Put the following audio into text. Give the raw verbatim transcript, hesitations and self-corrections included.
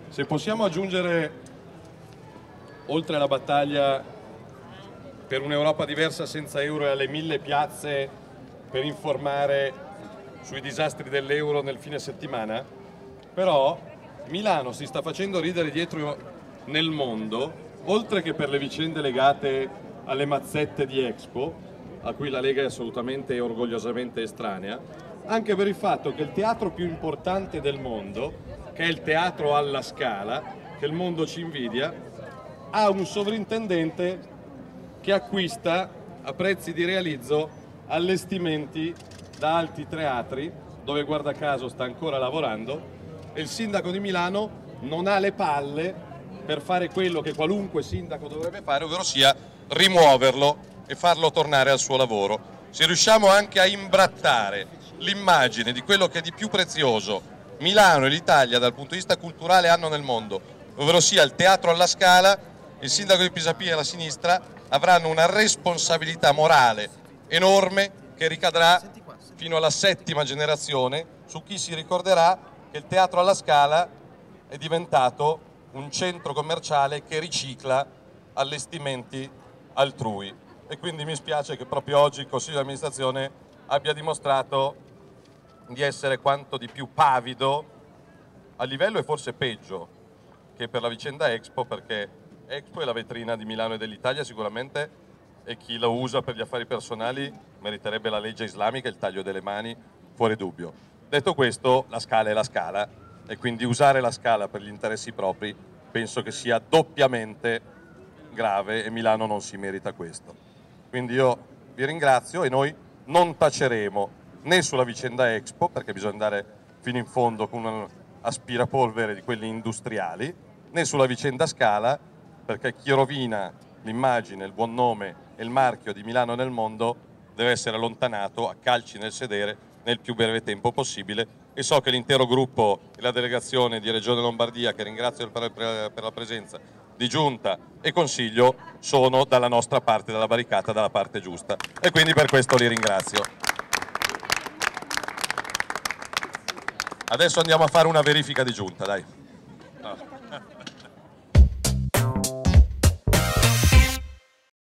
Se possiamo aggiungere, oltre alla battaglia per un'Europa diversa senza euro e alle mille piazze per informare sui disastri dell'euro nel fine settimana, però Milano si sta facendo ridere dietro nel mondo, oltre che per le vicende legate alle mazzette di Expo, a cui la Lega è assolutamente e orgogliosamente estranea, anche per il fatto che il teatro più importante del mondo, che è il Teatro alla Scala, che il mondo ci invidia, ha un sovrintendente che acquista a prezzi di realizzo allestimenti da altri teatri, dove guarda caso sta ancora lavorando, e il sindaco di Milano non ha le palle per fare quello che qualunque sindaco dovrebbe fare, ovvero sia rimuoverlo e farlo tornare al suo lavoro. Se riusciamo anche a imbrattare l'immagine di quello che di più prezioso Milano e l'Italia dal punto di vista culturale hanno nel mondo, ovvero sia il Teatro alla Scala, il sindaco di Pisapia e la sinistra avranno una responsabilità morale enorme che ricadrà fino alla settima generazione su chi si ricorderà che il Teatro alla Scala è diventato un centro commerciale che ricicla allestimenti altrui. E quindi mi spiace che proprio oggi il Consiglio di amministrazione abbia dimostrato di essere quanto di più pavido a livello e forse peggio che per la vicenda Expo, perché Expo è la vetrina di Milano e dell'Italia sicuramente, e chi lo usa per gli affari personali meriterebbe la legge islamica e il taglio delle mani, fuori dubbio. Detto questo, la Scala è la Scala e quindi usare la Scala per gli interessi propri penso che sia doppiamente grave e Milano non si merita questo. Quindi io vi ringrazio e noi non taceremo né sulla vicenda Expo, perché bisogna andare fino in fondo con un aspirapolvere di quelli industriali, né sulla vicenda Scala, perché chi rovina l'immagine, il buon nome e il marchio di Milano nel mondo deve essere allontanato a calci nel sedere nel più breve tempo possibile, e so che l'intero gruppo e la delegazione di Regione Lombardia, che ringrazio per la presenza, di Giunta e Consiglio, sono dalla nostra parte della barricata, dalla parte giusta, e quindi per questo li ringrazio. Adesso andiamo a fare una verifica di Giunta, dai.